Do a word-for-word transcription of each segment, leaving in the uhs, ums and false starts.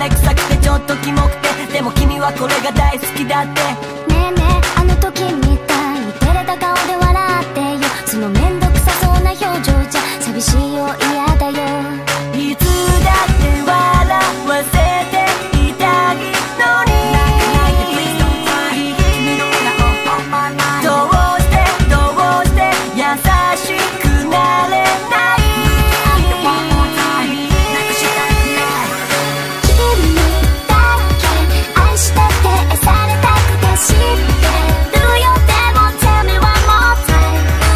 れくさくてちょっとキモくて、でも君はこれが大好きだって。 ねえねえあの時みたいに照れた顔で笑ってよ。そのめんどくさそうな表情じゃ寂しいよ嫌だよ。 いつだって笑わせていたいのに、どうしてどうして優しくなれない。 君だけ愛してて愛されたくて知ってるよ。でも Tell me one more time、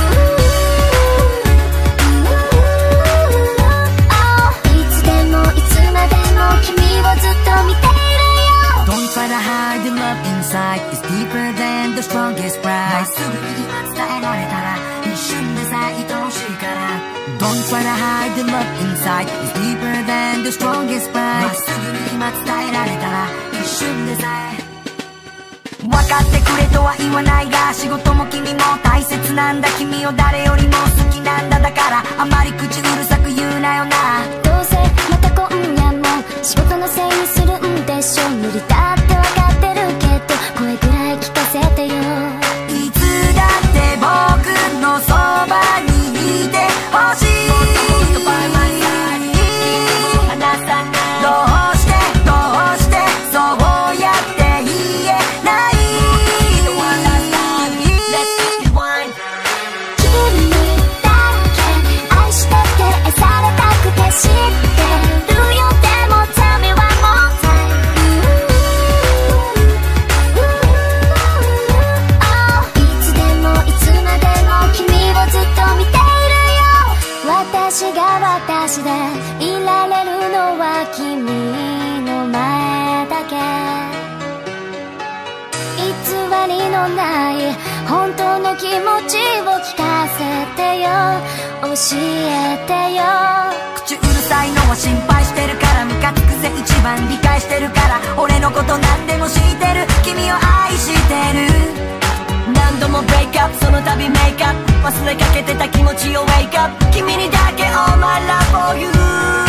いつでもいつまでも君をずっと見ているよ。 Don't try to hide the love inside, it's deeper than the strongest pride。 まっすぐに今伝えられたら一瞬でさえ愛おしいから。 Don't try to hide the love inside, it's deeper than the strongest pride。 まっすぐに今伝えられたら一瞬でさえ。分かってくれとは言わないが、仕事も君も大切なんだ。君を誰よりも好きなんだ。だからあまり口うるさく言うなよな。 どうせまた今夜も仕事のせいにするんでしょ。無理だってわかってるけど声ぐらい聞かせてよ。 いつだって僕のそばにいてほしい。どうしてどうしてそうやって言えない。 君だけ愛してて愛されたくて知ってるよ。でも Tell me one more time、 いつでもいつまでも君をずっと見ているよ。私が私でいられるのは君の前だけ。偽りのない本当の気持ちを聞かせてよ。教えてよ。 口うるさいのは心配してるから、ムカつくぜ一番理解してるから。俺のこと何でも知ってる、君を愛してる。何度もブレイクアップ、その度メイクアップ、忘れかけてた気持ちをウェイクアップ。君にだけ All my love for you。